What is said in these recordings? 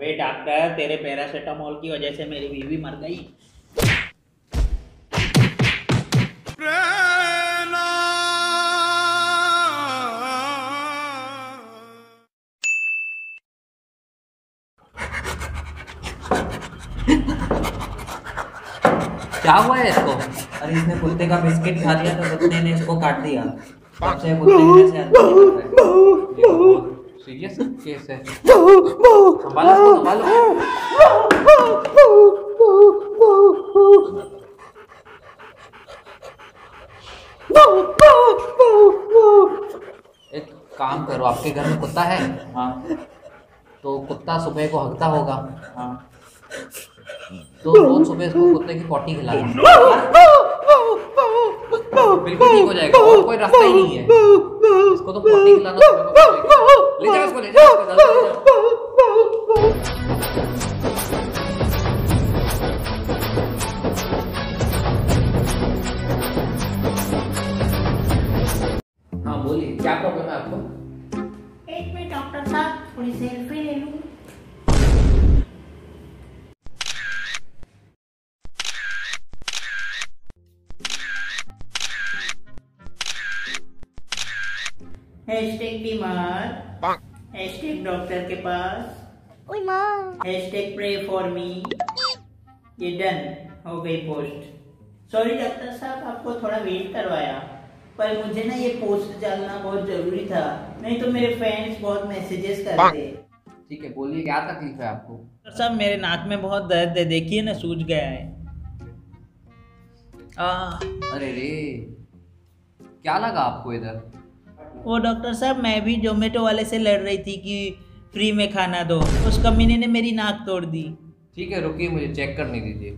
वे doctor, तेरे paracetamol की वजह से मेरी बीवी मर गई। क्या हुआ है इसको? अरे इसने कुत्ते का बिस्किट खा लिया तो कुत्ते ने इसको काट दिया। तब से कुत्ते में से अंदर निकल रहा है। सीरियस केस है। संभालो इसको, संभालो। एक काम करो, आपके घर में कुत्ता है? हाँ। तो कुत्ता सुबह को हगता होगा। हाँ। तो रोज सुबह इसको कुत्ते की पॉटी खिलाना। बिल्कुल ठीक हो जाएगा, और कोई रास्ता ही नहीं है। इसको तो पॉटी खिलाना सुबह को। ले जाओ इसको, ले जाओ इसको, जल्दी ले जाओ। हाँ बोलिए, क्या प्रॉब्लम है आपको? एक मिनट डॉक्टर साहब, थोड़ी सेल्फी ले लूं। हैशटैग बीमार, हैशटैग डॉक्टर के पास, ओए माँ। Hashtag pray for me. ये डन हो गई पोस्ट। सॉरी डॉक्टर साहब, आपको थोड़ा वेट करवाया, पर मुझे ना ये पोस्ट डालना बहुत जरूरी था, नहीं तो मेरे फ्रेंड्स बहुत मैसेजेस करते। ठीक है, बोलिए क्या तकलीफ है आपको? डॉक्टर साहब, मेरे नाक में बहुत दर्द है, देखिए ना, सूज गया है। अरे रे, क्या लगा आपको इधर? वो डॉक्टर साहब, मैं भी जोमेटो वाले से लड़ रही थी कि फ्री में खाना दो, उस कमीने ने मेरी नाक तोड़ दी। ठीक है, रुकिए, मुझे चेक करने दीजिए।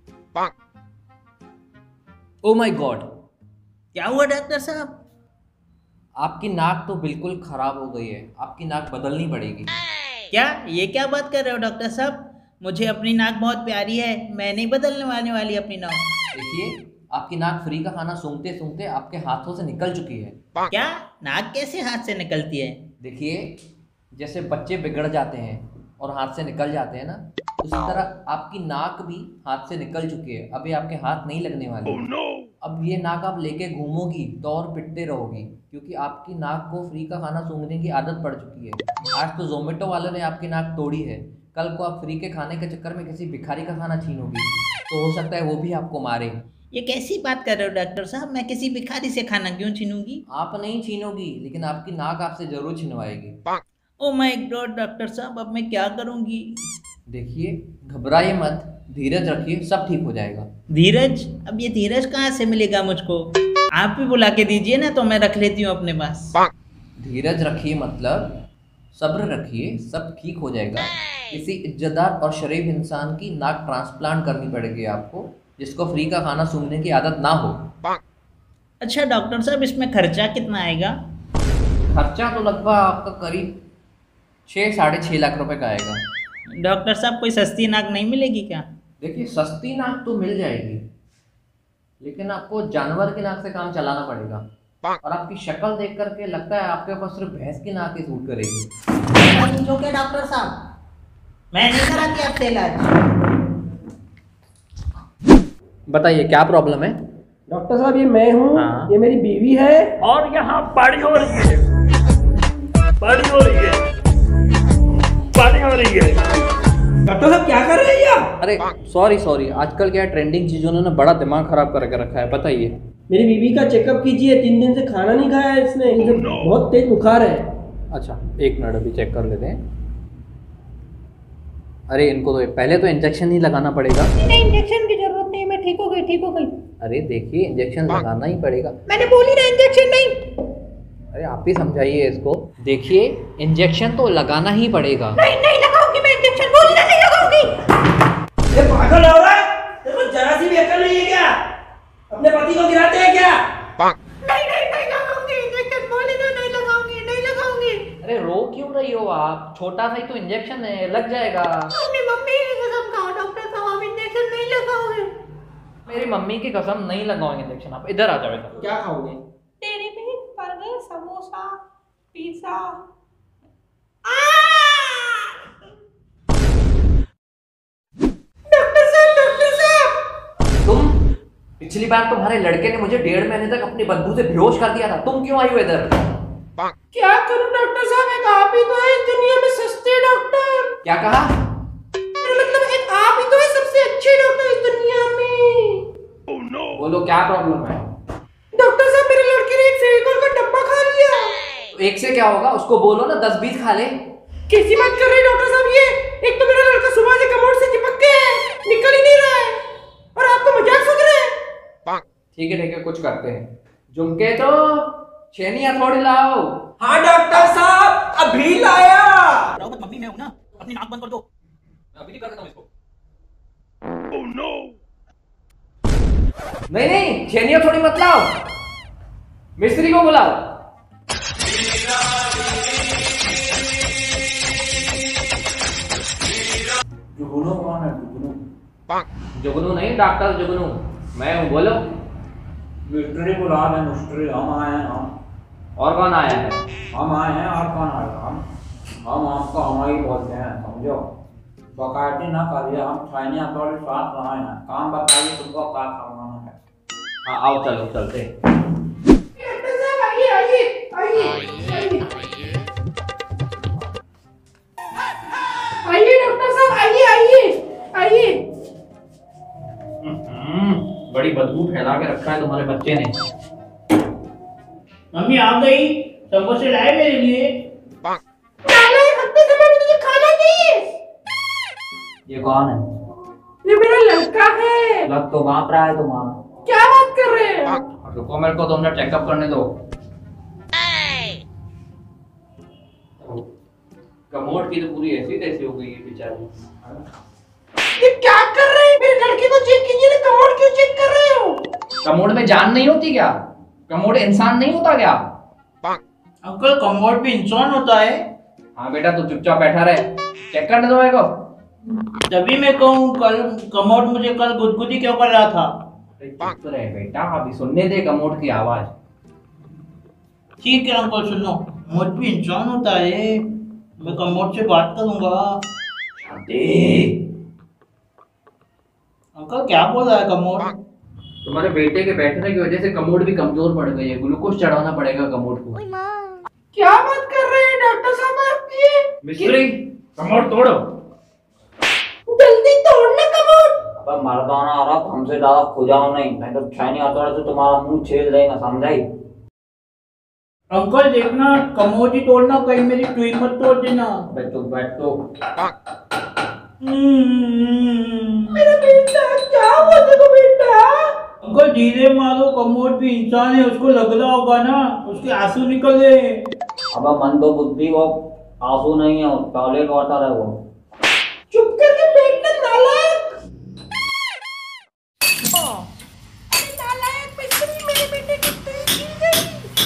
ओ माय गॉड, क्या हुआ डॉक्टर साहब? आपकी नाक तो बिल्कुल खराब हो गई है, आपकी नाक बदलनी पड़ेगी। क्या? ये क्या बात कर रहे हो डॉक्टर साहब? मुझे अपनी नाक बहुत प्यारी है, मैं नहीं बदलने वाली अपनी नाक। देखिए, आपकी नाक फ्री का खाना सूंघते सूंघते आपके हाथों से निकल चुकी है। क्या? नाक कैसे हाथ से निकलती है? देखिए, जैसे बच्चे बिगड़ जाते हैं और हाथ से निकल जाते हैं ना, उसी तरह आपकी नाक भी हाथ से निकल चुकी है। अभी आपके हाथ नहीं लगने वाले। अब ये नाक आप लेके घूमोगी तो और पिटते रहोगी, क्योंकि आपकी नाक को फ्री का खाना सूंघने की आदत पड़ चुकी है। आज तो जोमेटो वालों ने आपकी नाक तोड़ी है, कल को आप फ्री के खाने के चक्कर में किसी भिखारी का खाना छीनोगी तो हो सकता है वो भी आपको मारे। ये कैसी बात कर रहे हो डॉक्टर साहब? मैं किसी भिखारी से खाना क्यों छीनूंगी? आप नहीं छीनोगी, लेकिन आपकी नाक आपसे जरूर छिनवाएगी। ओ माय गॉड डॉक्टर साहब, अब मैं क्या करूंगी? देखिए, घबराइए मत, धीरज रखिए, सब ठीक हो जाएगा। धीरज? अब ये धीरज कहाँ से मिलेगा मुझको? आप भी बुला के दीजिए ना, तो मैं रख लेती हूँ अपने पास। धीरज रखिए मतलब सब्र रखिए, सब ठीक हो जाएगा। किसी इज्जतदार और शरीफ इंसान की नाक ट्रांसप्लांट करनी पड़ेगी आपको, जिसको फ्री का खाना सूंघने की आदत ना हो। अच्छा डॉक्टर साहब, इसमें खर्चा कितना आएगा? खर्चा तो लगभग आपका करीब 6-6.5 लाख रुपए का आएगा। डॉक्टर साहब, कोई सस्ती नाक नहीं मिलेगी क्या? देखिए, सस्ती नाक तो मिल जाएगी, लेकिन आपको जानवर की नाक से काम चलाना पड़ेगा। और आपकी शक्ल देख करके लगता है आपके पास सिर्फ भैंस की नाक ही सूट करेगी। जो के डॉक्टर साहब, मैं नहीं कराती आपसे इलाज। बताइए क्या प्रॉब्लम है? डॉक्टर साहब, ये मैं हूँ। हाँ। ये मेरी बीवी है। और यहाँ पार्टी हो रही है, पार्टी हो रही है, पार्टी हो रही है। डॉक्टर साहब क्या कर रहे हैं आप? अरे सॉरी, आजकल क्या ट्रेंडिंग चीजों ने ना बड़ा दिमाग खराब करके रखा है। बताइए। मेरी बीवी का चेकअप कीजिए, 3 दिन से खाना नहीं खाया है इसने। इसे बहुत तेज बुखार है। अच्छा, एक मिनट, अभी चेक कर लेते हैं। अरे इनको तो पहले तो इंजेक्शन ही लगाना पड़ेगा। नहीं, इंजेक्शन की जरूरत नहीं, मैं ठीक हो गई, ठीक हो गई। अरे देखिए, इंजेक्शन लगाना ही पड़ेगा। मैंने बोली ना, इंजेक्शन नहीं। अरे आप ही समझाइए इसको। देखिए, इंजेक्शन तो लगाना ही पड़ेगा। नहीं लगाऊंगी मैं इंजेक्शन, बोली ना, नहीं लगाऊंगी। ये पागल हो रहा है? तेरे को जरा सी भी अकल नहीं है क्या? अपने पति को गिराते हैं क्या? नहीं लगाऊंगी इंजेक्शन, बोली ना, नहीं लगाऊंगी। अरे रो क्यों रही हो आप? छोटा सा ही तो इंजेक्शन है, लग जाएगा। अपनी मम्मी की कसम खाओ डॉक्टर साहब, आप इंजेक्शन नहीं लगाओगे। मेरी मम्मी की कसम, नहीं लगाओगे इंजेक्शन। आप इधर आ जाओ इधर। क्या खाओगे? Dairy milk, burger, samosa, pizza. पिछली बार तुम्हारे लड़के ने मुझे 1.5 महीने तक अपनी बंदूक से बेहोश कर दिया था, तुम क्यों आई हो इधर? क्या करूं डॉक्टर साहब, एक आप ही तो है इस दुनिया में सस्ते डॉक्टर। क्या कहा? मतलब एक आप ही तो है सबसे अच्छे डॉक्टर इस दुनिया में। बोलो क्या प्रॉब्लम है? डॉक्टर साहब मेरे लड़के ने एक फेविकॉल का डब्बा खा लिया। एक से क्या होगा, उसको बोलो ना 10-20 खा ले। कैसी बात कर रहे हैं डॉक्टर साहब, ये एक तो मेरा लड़का सुबह से कमोड से चिपक के है, निकल ही नहीं रहा है, और आपको मजाक सोच रहे हैं। ठीक है कुछ करते हैं। झुमके तो छेनिया थोड़ी लाओ। हाँ डॉक्टर साहब अभी लाया। मम्मी मैं हूं ना, अपनी नाक बंद कर दो। अभी नहीं कर देता हूं इसको। नहीं छेनिया थोड़ी मत लाओ, मिस्त्री को बुलाओ। जुगनू कौन है? जुगनू नहीं, डॉक्टर जुगनू मैं हूँ, बोलो। मिस्ट्री बुला ले, मिस्ट्री हम आए हैं हम। और कौन आया है? हम आए हैं और कौन आएगा? हम आपको हमारी बोलते हैं, समझो। बकायदी ना करिए, हम छाइनी हथौड़ी साथ रहे हैं। काम बताइए तुमको क्या करवाना है। हाँ आओ चलो चलते हैं। डॉक्टर साहब आइए आइए आइए आइए डॉक्टर साहब आइए आइए आइए। बड़ी बदबू फैला के रखा है तुम्हारे बच्चे ने। मम्मी आ गई, समोसे लाए मेरे लिए। मुझे खाना चाहिए। ये कौन है? ये मेरा लड़का है। लग तो वहां रहा है तुम्हारा। क्या बात कर रहे हैं? रुको मेरे को 2 मिनट चेकअप करने दो। कमोड की तो पूरी ऐसी तैसी हो गई है बेचारी। ये क्या कर रहे हैं? मेरे लड़के को चेक कीजिए ना, कमोड क्यों चेक कर रहे हो? कमोड में जान नहीं होती क्या? कमोड इंसान नहीं होता क्या? अंकल कमोड भी इंसान होता है। हाँ बेटा तू चुपचाप बैठा रहे, चेक करने दो मेरे को। तभी मैं कहूँ कल कमोड मुझे कल गुदगुदी क्यों कर रहा था। चुप रहे बेटा, अभी सुनने दे कमोड की आवाज। ठीक है अंकल सुनो, कमोड भी इंसान होता है, मैं कमोड से बात करूंगा। अंकल क्या बोल रहा है कमोड? तुम्हारे बेटे के बैठने की वजह से कमोड भी कमजोर पड़ गई है, ग्लूकोज चढ़ाना पड़ेगा कमोड को। क्या बात कर रहे हैं डॉक्टर साहब आप ये? मिस्त्री कमोड तोड़ो। जल्दी तोड़ना कमोड। अब मर्दाना आ रहा, हमसे ज्यादा खुजाओ नहीं, नहीं तो छाइनी हथौड़ी से तुम्हारा मुंह छेद देगा, समझाई? अंकल देखना कमोड ही तोड़ना, कहीं मेरी टुई मत तोड़ देना। बैठ तो मेरा बेटा क्या हुआ देखो बेटा? अंकल धीरे मारो, कमोड भी इंसान है, उसको लग रहा होगा ना, उसके आंसू निकले। अब मन तो बुद्धि, वो आंसू नहीं है, टॉयलेट वाटर है वो। चुप करके बैठना नालायक। नालायक मिस्त्री मेरे बेटे की टुई की गई।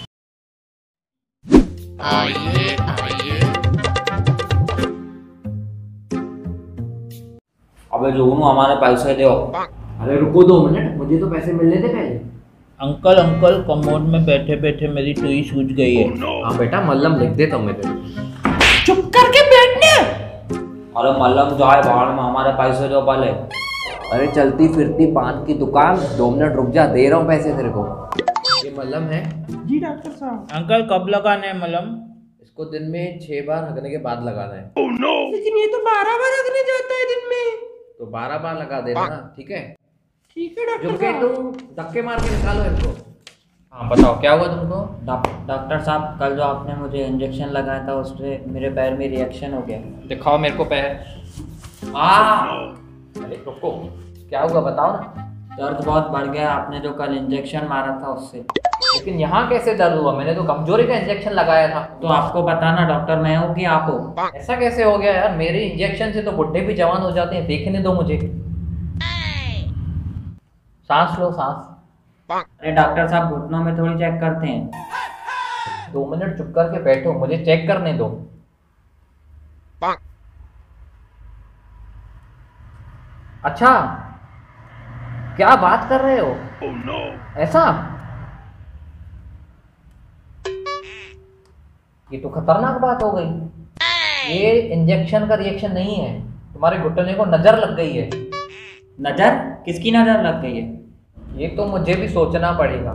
अबे जुगनू हमारे पैसे दो। अरे रुको 2 मिनट, मुझे तो पैसे मिलने दे पहले। अंकल कमोड में बैठे बैठे मेरी टुई सूज गई है। हाँ बेटा मल्लम लिख देता हूँ मेरे। चुप करके बैठना। अरे मल्लम जाए बाहर में, हमारे पैसे दो पहले। अरे चलती फिरती पान की दुकान, 2 मिनट रुक जा, दे रहा हूँ पैसे तेरे को। ये मल्लम है। जी डॉक्टर साहब। अंकल कब लगाना है मलम? इसको दिन में 6 बार हगने के बाद लगाना है। लेकिन ये तो 12 बार रखने जाता है दिन में। तो 12 बार लगा देना ना, ठीक है? ठीक है डॉक्टर झुमके साहब। तू धक्के मार के निकालो इनको। हाँ बताओ क्या हुआ तुमको? डॉक्टर साहब कल जो आपने मुझे इंजेक्शन लगाया था उससे मेरे पैर में रिएक्शन हो गया। दिखाओ मेरे को पैर। अरे रुको, क्या हुआ बताओ ना। दर्द बहुत बढ़ गया, आपने जो कल इंजेक्शन मारा था उससे। लेकिन यहाँ कैसे दर्द हुआ? मैंने तो कमजोरी का इंजेक्शन लगाया था। तो आपको बताना डॉक्टर मैं हूँ कि आप हो? ऐसा कैसे हो गया यार? मेरे इंजेक्शन से तो बुढ़े भी जवान हो जाते हैं, देखने दो मुझे। सांस लो सांस। अरे डॉक्टर साहब घुटनों में थोड़ी चेक करते हैं। 2 मिनट चुप करके बैठो, मुझे चेक करने दो। अच्छा क्या बात कर रहे हो? ऐसा? ये तो खतरनाक बात हो गई। ये इंजेक्शन का रिएक्शन नहीं है, तुम्हारे घुटने को नजर लग गई है। नजर? किसकी नजर लग गई है? ये तो मुझे भी सोचना पड़ेगा।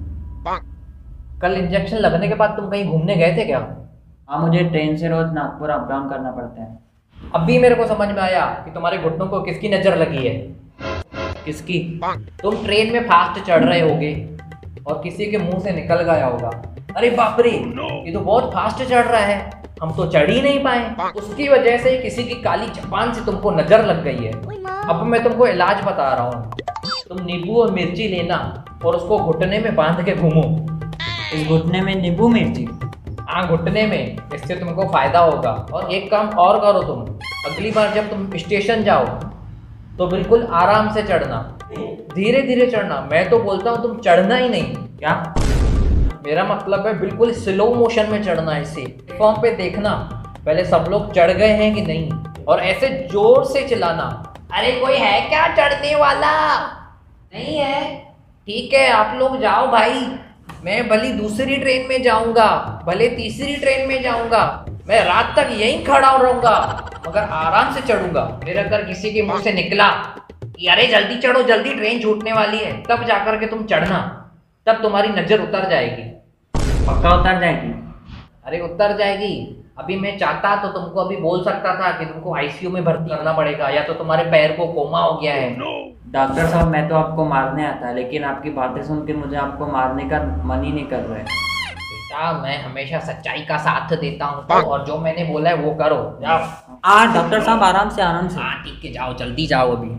कल इंजेक्शन लगने के बाद तुम कहीं घूमने गए थे क्या? हाँ, मुझे ट्रेन से रोज नागपुर अप डाउन करना पड़ता है। अभी मेरे को समझ में आया कि तुम्हारे घुटनों को किसकी नजर लगी है। किसकी? तुम ट्रेन में फास्ट चढ़ रहे होगे और किसी के मुंह से निकल गया होगा, अरे बाप रे ये तो बहुत फास्ट चढ़ रहा है, हम तो चढ़ ही नहीं पाए। उसकी वजह से किसी की काली जबान से तुमको नजर लग गई है। अब मैं तुमको इलाज बता रहा हूँ, तुम नींबू और मिर्ची लेना और उसको घुटने में बांध के घूमो। इस घुटने में नींबू मिर्ची? हाँ, घुटने में, इससे तुमको फायदा होगा। और एक काम और करो, तुम अगली बार जब तुम स्टेशन जाओ तो बिल्कुल आराम से चढ़ना, धीरे धीरे चढ़ना। मैं तो बोलता हूँ तुम चढ़ना ही नहीं। क्या? मेरा मतलब है बिल्कुल स्लो मोशन में चढ़ना है। इसे प्लेटफॉर्म पे देखना पहले सब लोग चढ़ गए हैं कि नहीं, और ऐसे जोर से चिल्लाना, अरे कोई है क्या चढ़ने वाला? नहीं है? ठीक है, आप लोग जाओ भाई, मैं भले दूसरी ट्रेन में जाऊंगा, भले तीसरी ट्रेन में जाऊंगा, मैं रात तक यहीं खड़ा रहूंगा, मगर आराम से चढ़ूंगा। फिर अगर किसी के मुंह से निकला कि अरे जल्दी चढ़ो जल्दी ट्रेन छूटने वाली है, तब जाकर के तुम चढ़ना, तब तुम्हारी नजर उतर जाएगी। पक्का उतर जाएगी? अरे उतर जाएगी। अभी मैं चाहता तो तुमको अभी बोल सकता था कि तुमको आईसीयू में भर्ती करना पड़ेगा, या तो तुम्हारे पैर को कोमा हो गया है। डॉक्टर साहब, मैं तो आपको मारने आता है, लेकिन आपकी बातें सुन के मुझे आपको मारने का मन ही नहीं कर रहा है। बेटा, मैं हमेशा सच्चाई का साथ देता हूँ, और जो मैंने बोला है वो करो। जाओ। डॉक्टर साहब आराम से आराम से। हाँ ठीक है, जाओ जल्दी जाओ अभी।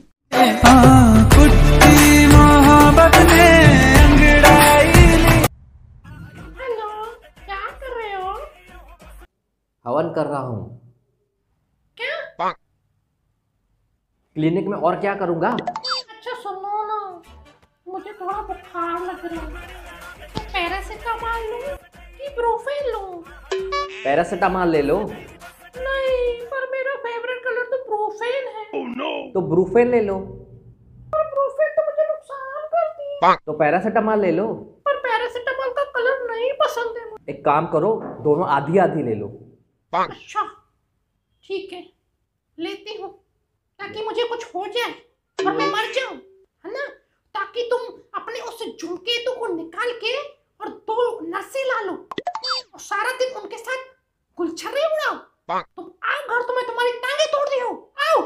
हेलो, क्या कर रहे हो? हवन कर रहा हूँ। क्या? क्लिनिक में और क्या करूँगा? अच्छा सुनो ना, मुझे थोड़ा बुखार लग रहा है, तो पैरासिटामोल लूं कि ब्रूफेन लूं? पैरासिटामोल ले लो। नहीं, पर मेरा फेवरेट कलर तो ब्रूफेन है। तो ब्रूफेन ले लो। पर ब्रूफेन तो मुझे नुकसान करती है। तो पैरासिटामोल ले लो। पर पैरासिटामोल का कलर नहीं पसंद है मुझे। एक काम करो, दोनों आधी आधी ले लो। अच्छा ठीक है, लेती हूँ, ताकि मुझे कुछ हो जाए और मैं मर जाऊं, है ना? ताकि तुम अपने उस झुमके को निकाल के और 2 नसें ला लो और सारा दिन उनके साथ गुलछर्रे उड़ाओ। तुम आओ घर, तो मैं तुम्हारी टांगे तोड़ दी हूँ। आओ।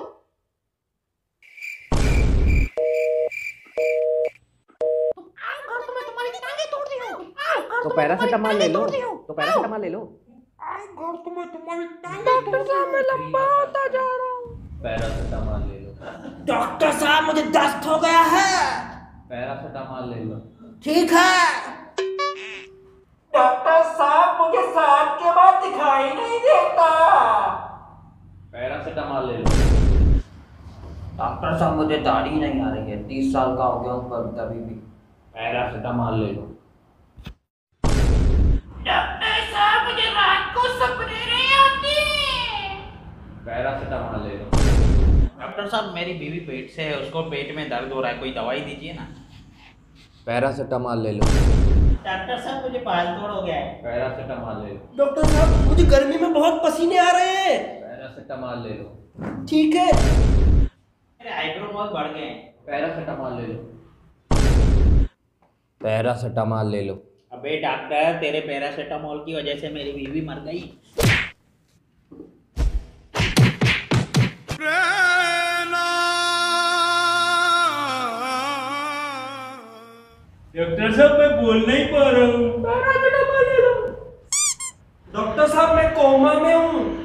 तुम आओ घर, तो मैं तुम्हारी टांगे तोड़ दी हूँ। आओ घर, तो पैरासिटामोल ले लो। तो पैरासिटामोल ले लो। डॉक्टर साहब, मैं लंबा होता जा रहा हूँ। पैरासिटामोल ले लो। डॉक्टर साहब मुझे दस्त हो गया है। पैरासिटामोल ले लो। ठीक है। डॉक्टर साहब, मुझे 7 के बाद दिखाई नहीं देता। पैरासिटामोल ले लो। डॉक्टर साहब, मुझे दाढ़ी नहीं आ रही है, 30 साल का हो गया हूँ पर तभी भी। पैरासिटामोल ले लो। डॉक्टर साहब, मुझे रात को सपने नहीं आते। पैरासिटामोल ले लो। डॉक्टर साहब मेरी बीवी पेट से है, उसको पेट में दर्द हो रहा है, कोई दवाई दीजिए ना। पैरासिटामोल ले लो। डॉक्टर साहब मुझे बाल तोड़ हो गया है। पैरासिटामोल ले लो। डॉक्टर साहब, मुझे गर्मी में बहुत पसीने आ रहे हैं। पैरासिटामोल ले लो। ठीक है। मेरे आईब्रो बहुत बढ़ गए हैं। पैरासिटामोल ले लो। पैरासिटामोल ले लो। अबे डॉक्टर, तेरे पैरासिटामोल की वजह से मेरी बीवी मर गई। डॉक्टर साहब, मैं बोल नहीं पा रहा हूँ। डॉक्टर साहब, मैं कोमा में हूँ।